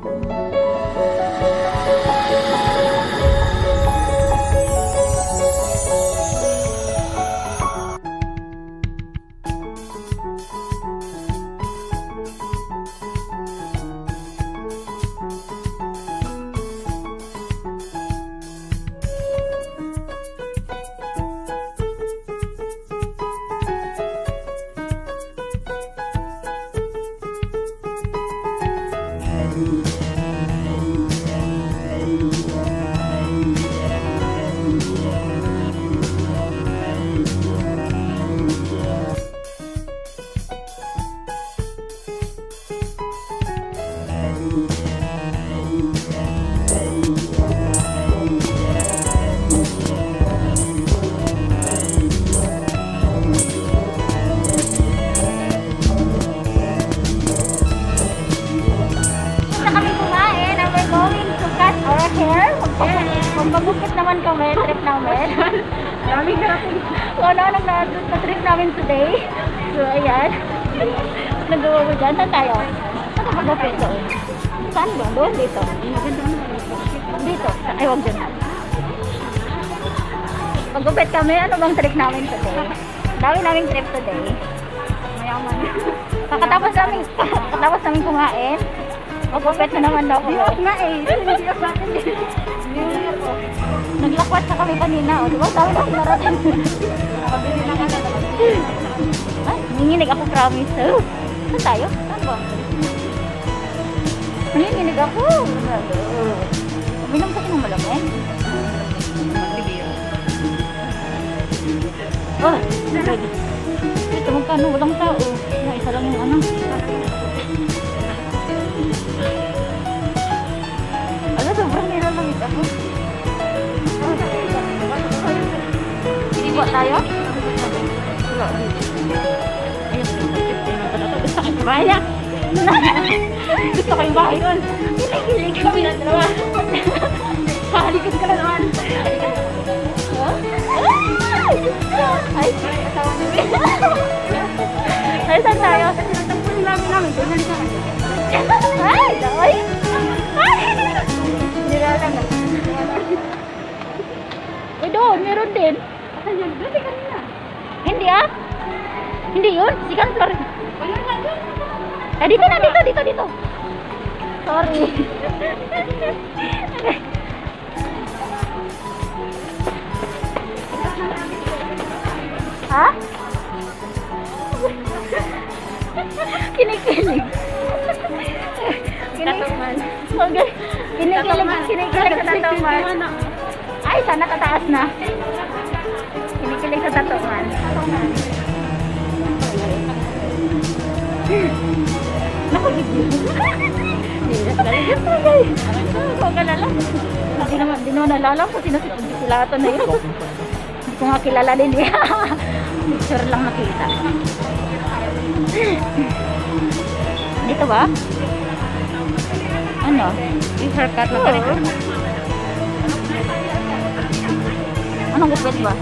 Magpagupit naman kami, trip namin. Maraming natin. Kung ano-anong na-trip namin today. So, ayan. Nagawa mo dyan. Saan tayo? Saan ka magupit doon? Saan ba? Doon? Dito? Dito? Ay, huwag dyan. Magupit kami. Ano bang trip namin today? Dami naming trip today. Mayaman. Kakatapos namin kumain. Magupit na naman daw. Dios nga eh. Dios sa akin eh. Naglakwat sa kami kanina. O, diba? Sabi na narating. Ay, nanginginig ako, promise. Saan tayo? Saan ba? Nanginginig ako. Uminom kasi ng malamig. Oh, ito magkano? Walang tao. Isa lang yung ano. Sobrang nilalamig ako. Iba tayo? Wala. Ayun. Gusto kayo bahay na. Gusto kayo bahay yun. Kilig kami na dalawa. Halikot ka na naman. Ay, kasama niyo. Ay, saan tayo? Sinatagpunin namin. Doon na kami. Ay, daway. Uy, doon, meron din. Asan yun? Doon, kanina. Hindi ah. Hindi yun. Sikan floor. Wala nga doon. Eh, dito na, dito. Sorry. Ha? Kinikilig. Tatuman. Kinikilig sa tatuman. Ay, sana tataas na. Kinikilig sa tatuman. Naku, huwag ka na lang. Hindi naman nalalam kung sino sila ito na yun. Hindi ko nga kilala din eh. Picture lang nakita. Dito ba? Ano? Yung haircut na ganito. Anong gupit ba?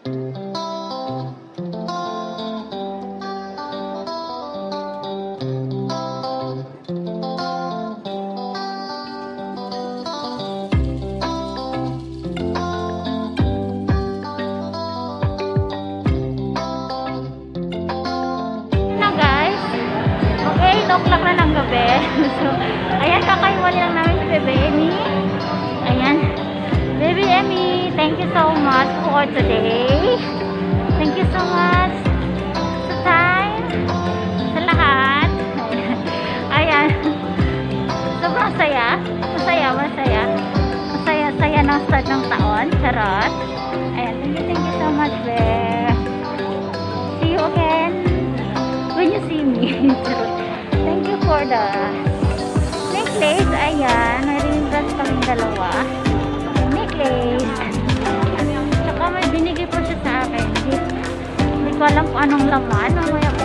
O'clock na ng gabi. So, ayan, kakaiwali lang namin si Baby Emmy. Ayan. Baby Emmy, thank you so much for today. Thank you so much sa time, sa lahat. Ayan. Sobrang saya. Masaya. Masaya ng start ng taon. Charot. Ayan, thank you so much, babe. See you again when you see me. Charot. Thank you for the necklace. Ayan. May ring dress kaming dalawa. Necklace. Tsaka may binigay po siya sa akin. Hindi ko alam kung anong laman. Mamaya ko